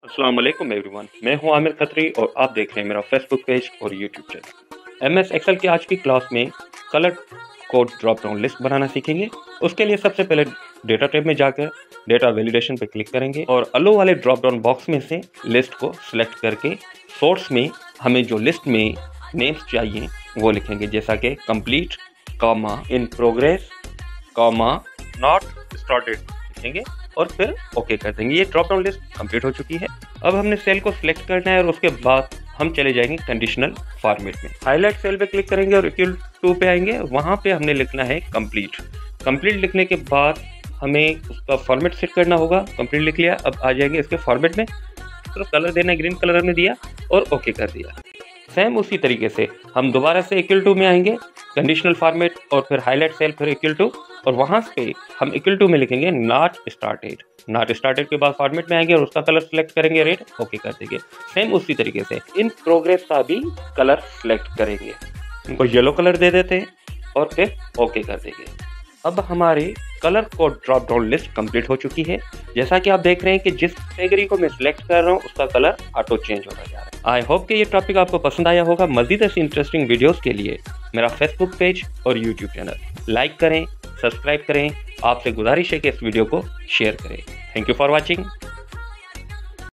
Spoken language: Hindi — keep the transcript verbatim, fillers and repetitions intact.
अस्सलाम वालेकुम एवरीवन, मैं हूं आमिर खत्री और आप देख रहे हैं मेरा फेसबुक पेज और यूट्यूब चैनल। एम एस एक्सेल की आज की क्लास में colour code drop down list बनाना सीखेंगे। उसके लिए सबसे पहले डेटा टैब में जाकर डेटा वैलिडेशन पर क्लिक करेंगे और अलो वाले ड्रॉप डाउन बॉक्स में से लिस्ट को सिलेक्ट करके सोर्स में हमें जो लिस्ट में नेम्स चाहिए वो लिखेंगे, जैसा कि complete, comma, in progress, comma, not started लिखेंगे और फिर ओके कर देंगे। ये ड्रॉप डाउन लिस्ट कंप्लीट हो चुकी है। अब हमने सेल को सिलेक्ट करना है और उसके बाद हम चले जाएंगे कंडीशनल फॉर्मेट में। हाईलाइट सेल पे क्लिक करेंगे और इक्वल टू पे आएंगे। वहाँ पे हमने लिखना है कंप्लीट। कंप्लीट लिखने के बाद हमें उसका फॉर्मेट सेट करना होगा। कंप्लीट लिख लिया, अब आ जाएंगे इसके फॉर्मेट में। तो कलर देना है, ग्रीन कलर में दिया और ओके कर दिया। सेम उसी तरीके से हम दोबारा से इक्वल टू में आएंगे, कंडीशनल फॉर्मेट और फिर हाईलाइट सेल, फिर इक्वल टू और वहाँ पे हम इक्वल टू में लिखेंगे नॉट स्टार्टेड। नॉट स्टार्टेड के बाद फॉर्मेट में आएंगे और उसका कलर सिलेक्ट करेंगे, रेड, ओके कर देंगे। सेम उसी तरीके से इन प्रोग्रेस का भी कलर सिलेक्ट करेंगे, इनको येलो कलर दे देते हैं और फिर ओके कर देंगे। अब हमारी colour code drop down list complete हो चुकी है। जैसा कि आप देख रहे हैं कि जिस कैटेगरी को मैं सिलेक्ट कर रहा हूँ उसका कलर ऑटो चेंज होता जा रहा है। आई होप कि ये टॉपिक आपको पसंद आया होगा। मजीद ऐसी इंटरेस्टिंग वीडियोस के लिए मेरा फेसबुक पेज और यूट्यूब चैनल लाइक करें, सब्सक्राइब करें। आपसे गुजारिश है कि इस वीडियो को शेयर करें। Thank you for watching.